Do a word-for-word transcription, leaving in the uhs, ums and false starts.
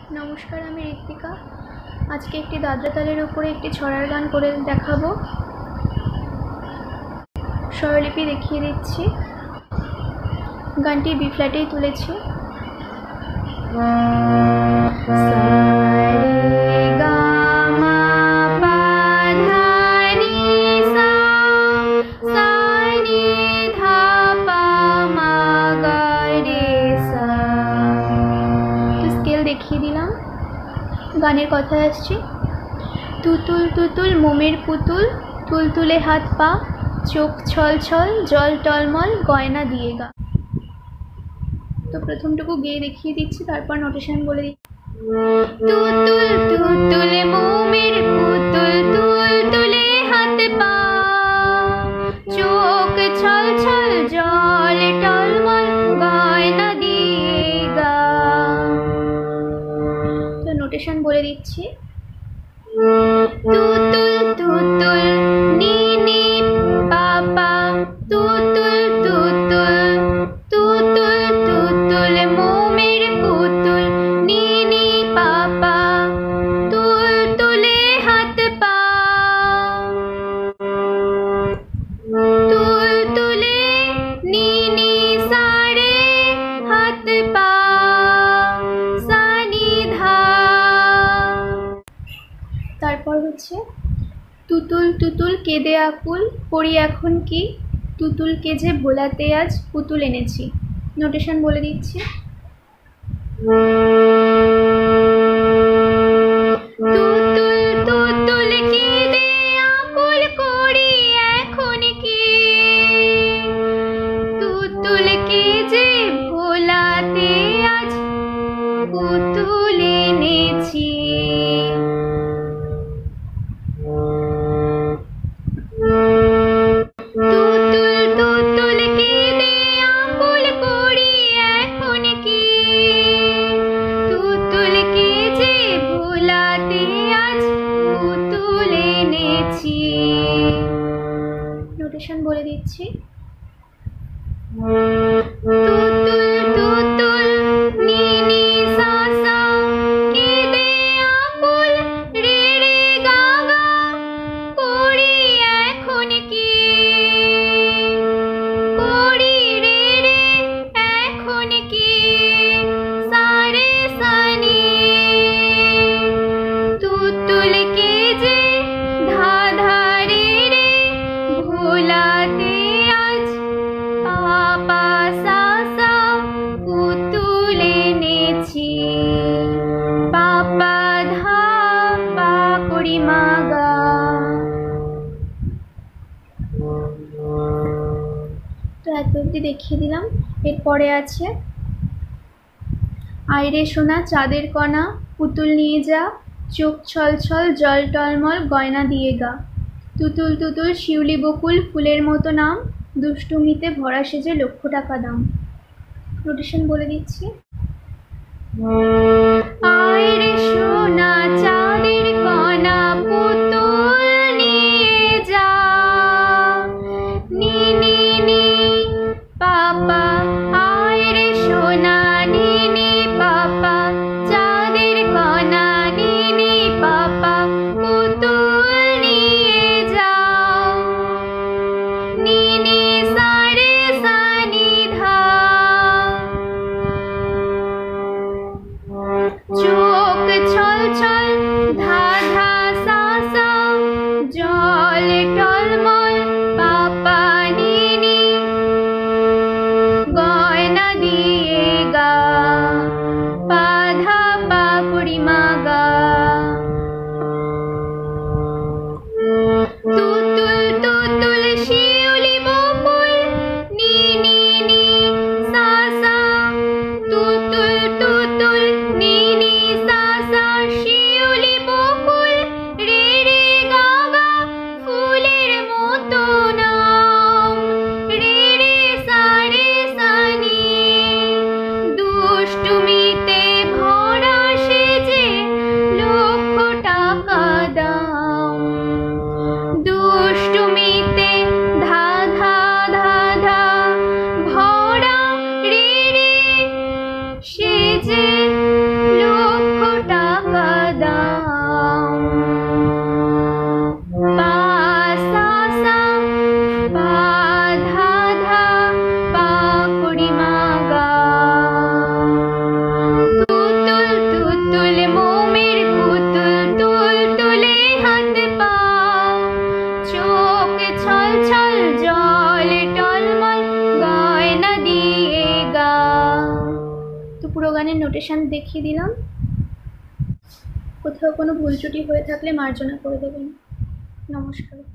नमस्कार, आमी ऋत्विका। आज के एक दादरा तालेर उपरे एक छड़ार गान करे देखाबो। स्वरलिपि देखिए दिच्छी। गानटी बी फ्लैटेई तुलेছি। देखिए दिलाम। गानेर कथा आसছে तुतुल तुतुल मोमेर पुतुल तुलतुले हाथ पा चोख छल छल जल टलमल गयना दिए गा। तो प्रथमटुकु गेয়ে দেখিয়ে দিচ্ছি, তারপর নোটেশন বলে দিচ্ছি। तुतुल तुतुल मोमेर पुतुल तुलतुले हाथ पा चोख छल छल जल टलमल गयना दिए गा। तो নোটেশন বলে দিচ্ছি। तुतुल तुतुल नी नी पापा तुतुल तुतुल तुतुल तुतुल मोमेर पुतुल नी नी पापा तुलतुले हाथ पा तुलतुले नी नी सारे हाथ पा सानी धा। তারপর হচ্ছে তুতুল তুতুল কেঁদে আকুল পড়ি এখন কি তুতুলকে যে ভোলাতে আজ পুতুল এনেছি। নোটেশন বলে দিচ্ছি। তুতুল তুতুল কেঁদে আকুল করি এখন কি তুতুলকে যে ভোলাতে আজ পুতুল এনেছি। নোটেশন বলে দিচ্ছি। তুতুল তুতুল নি নি সা সা কেঁদে আকুল রে রে গা গা করি এখন কি করি রে রে এখন কি সারে সানি তুতুলকে যে ধা ধা রে রে ভোলাতে আজ পাপা সা সা পুতুল এনেছি পাপা ধা পা করি মা গা। তো এত অবধি দেখিয়ে দিলাম। এরপরে আছে আইরে সোনা চাঁদের কণা পুতুল নিয়ে যা চোখ ছল ছল জল টলমল গয়না দিয়ে গা। তুতুল তুতুল শিউলি বকুল ফুলের মতো নাম দুষ্টুমিতে ভরা সেজে লক্ষ টাকা দাম। নোটেশন বলে দিচ্ছি। আইরে সোনা চাঁদের কণা পুতুল নিয়ে যা নি নি নি পাপা আইরে সোনা নি নি পাপা চাঁদের কণা নি নি পাপা পুতুল নিয়ে যাও নি নি সারে সানি ধা চোখ ছল ছল ধা ধা সা সা জল টলমল পাপা নি নি গয়না দিয়ে গা পা ধা পা করি মা গা। তুতুল তুতুল শিউলি বকুল নি নি নি সা সা তুতুল তুতুল নি নি সা সা শিউলি বকুল রে রে গা গা ফুলের মতো নাম রে রে সারে সানি দুষ্টুমিতে ভরা সেজে লক্ষ টাকা দাম দুষ্টুমিতে ধা ধা ধা ধা ভরা রে রে সেজে লক্ষ গানের নোটেশন দেখিয়ে দিলাম। কোথাও কোনো ভুল ত্রুটি হয়ে থাকলে মার্জনা করে দেবেন। নমস্কার।